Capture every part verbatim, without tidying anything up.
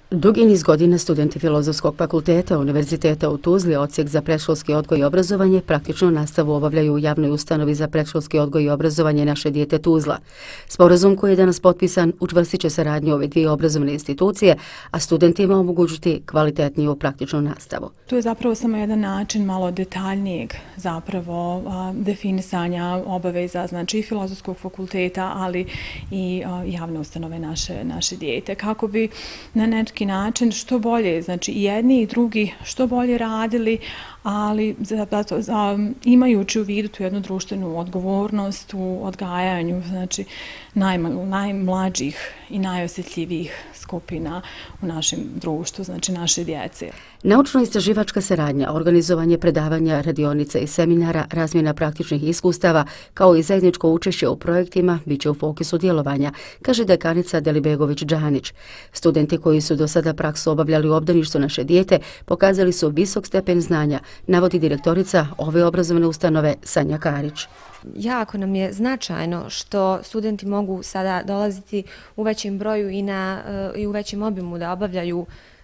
Dugi niz godina studenti Filozofskog fakulteta Univerziteta u Tuzli, odsjek za predškolski odgoj i obrazovanje, praktičnu nastavu obavljaju u javnoj ustanovi za predškolski odgoj i obrazovanje Naše dijete Tuzla. Sporazum koji je danas potpisan učvrstit će saradnju ove dvije obrazovne institucije, a studentima omogućiti kvalitetniju praktičnu nastavu. Tu je zapravo samo jedan način malo detaljnijeg zapravo a, definisanja obaveza, znači i Filozofskog fakulteta, ali i a, javne ustanove naše, naše dijete, kako bi na neki način što bolje, znači i jedni i drugi što bolje radili, ali zato, za, imajući u vidu tu jednu društvenu odgovornost u odgajanju, znači najma, najmlađih i najosjetljivijih skupina u našem društvu, znači naše djece. Naučno-istraživačka saradnja, organizovanje predavanja, radionica i seminara, razmjena praktičnih iskustava, kao i zajedničko učešće u projektima, bit će u fokusu djelovanja, kaže dekanica Delibegović-Đanić. Studenti koji su do sada praksu obavljali u obdaništu Naše dijete pokazali su visok stepen znanja, navodi direktorica ove obrazovne ustanove Sanja Karić. Jako nam je značajno što studenti mogu sada dolaziti u većem broju i, na, i u većem obimu da obavljaju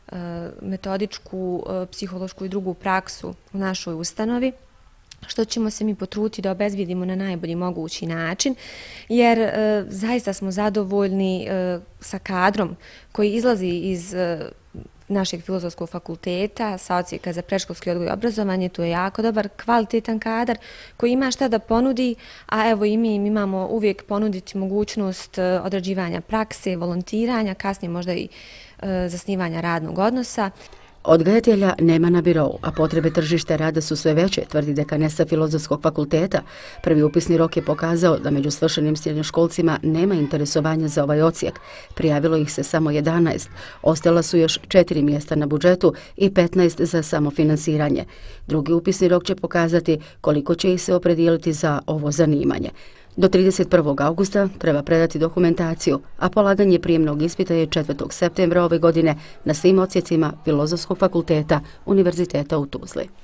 metodičku, psihološku i drugu praksu u našoj ustanovi, što ćemo se mi potruditi da obezbijedimo na najbolji mogući način, jer e, zaista smo zadovoljni e, sa kadrom koji izlazi iz e, našeg Filozofskog fakulteta, sa odsjeka za predškolski odgoj i obrazovanje. Tu je jako dobar, kvalitetan kadar koji ima šta da ponudi, a evo i mi imamo uvijek ponuditi mogućnost odrađivanja prakse, volontiranja, kasnije možda i e, zasnivanja radnog odnosa. Odgajatelja nema na birou, a potrebe tržišta rada su sve veće, tvrdi dekanesa Filozofskog fakulteta. Prvi upisni rok je pokazao da među svršenim srednjoškolcima nema interesovanja za ovaj odsjek. Prijavilo ih se samo jedanaest, ostala su još četiri mjesta na budžetu i petnaest za samofinansiranje. Drugi upisni rok će pokazati koliko će ih se opredijeliti za ovo zanimanje. Do trideset prvog augusta treba predati dokumentaciju, a polaganje prijemnog ispita je četvrtog septembra ove godine na svim odsjecima Filozofskog fakulteta Univerziteta u Tuzli.